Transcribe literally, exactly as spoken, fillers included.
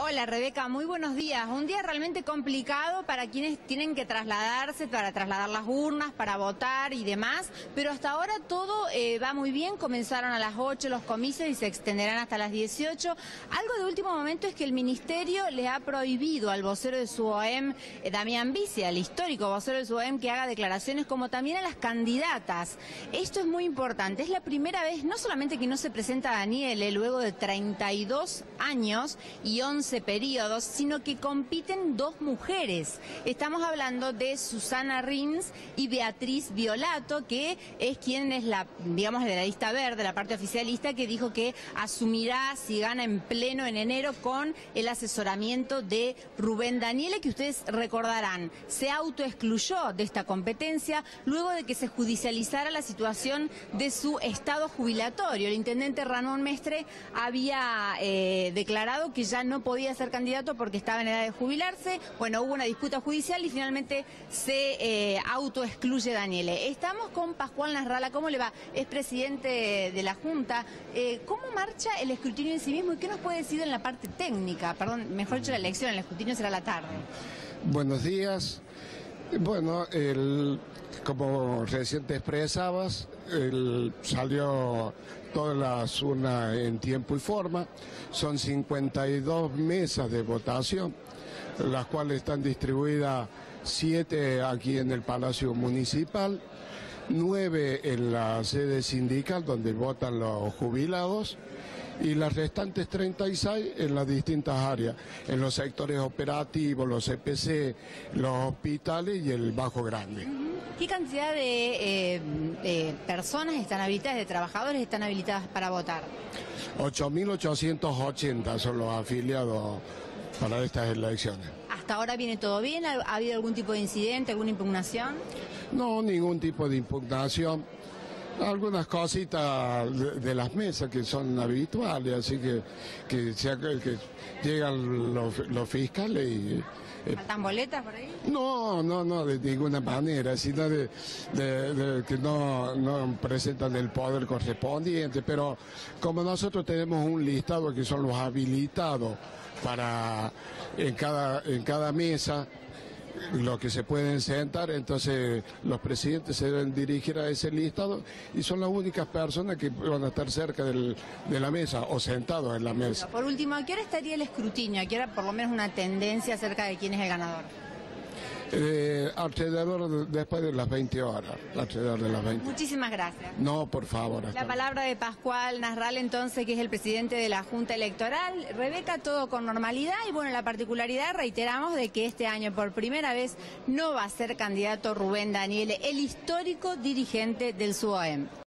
Hola Rebeca, muy buenos días. Un día realmente complicado para quienes tienen que trasladarse, para trasladar las urnas, para votar y demás, pero hasta ahora todo eh, va muy bien. Comenzaron a las ocho los comicios y se extenderán hasta las dieciocho. Algo de último momento es que el Ministerio le ha prohibido al vocero de su O E M, eh, Damián Vicia, el histórico vocero de su O E M, que haga declaraciones, como también a las candidatas. Esto es muy importante. Es la primera vez, no solamente que no se presenta Daniele luego de treinta y dos años y once periodos, sino que compiten dos mujeres. Estamos hablando de Susana Rins y Beatriz Violato, que es quien es la, digamos, de la lista verde, la parte oficialista, que dijo que asumirá si gana en pleno en enero con el asesoramiento de Rubén Daniele, que ustedes recordarán, se autoexcluyó de esta competencia luego de que se judicializara la situación de su estado jubilatorio. El intendente Ramón Mestre había eh, declarado que ya no podía ser candidato porque estaba en edad de jubilarse. Bueno, hubo una disputa judicial y finalmente se eh, autoexcluye Daniele. Estamos con Pascual Nasralla. ¿Cómo le va? Es presidente de la Junta. Eh, ¿Cómo marcha el escrutinio en sí mismo y qué nos puede decir en la parte técnica? Perdón, mejor dicho, la elección, el escrutinio será a la tarde. Buenos días. Bueno, el, como recién te expresabas, el, salió todas las urnas en tiempo y forma. Son cincuenta y dos mesas de votación, las cuales están distribuidas siete aquí en el Palacio Municipal, nueve en la sede sindical donde votan los jubilados, y las restantes treinta y seis en las distintas áreas, en los sectores operativos, los C P C, los hospitales y el Bajo Grande. ¿Qué cantidad de eh, eh, personas están habilitadas, de trabajadores están habilitadas para votar? ocho mil ochocientos ochenta son los afiliados para estas elecciones. ¿Hasta ahora viene todo bien? ¿Ha habido algún tipo de incidente, alguna impugnación? No, ningún tipo de impugnación. Algunas cositas de, de las mesas que son habituales, así que, que, sea, que llegan los, los fiscales y... Eh, ¿Faltan boletas por ahí? No, no, no, de ninguna manera, sino de, de, de que no, no presentan el poder correspondiente, pero como nosotros tenemos un listado que son los habilitados para en cada, en cada mesa, los que se pueden sentar, entonces los presidentes se deben dirigir a ese listado y son las únicas personas que van a estar cerca del, de la mesa o sentados en la mesa. Por último, ¿a qué hora estaría el escrutinio? ¿A qué hora por lo menos una tendencia acerca de quién es el ganador? Eh, alrededor de, después de las veinte horas, alrededor de las veinte. Muchísimas gracias. No, por favor. La palabra de Pascual Nasralla, entonces, que es el presidente de la Junta Electoral. Rebeca, todo con normalidad y bueno, la particularidad, reiteramos, de que este año por primera vez no va a ser candidato Rubén Daniele, el histórico dirigente del S U O E M.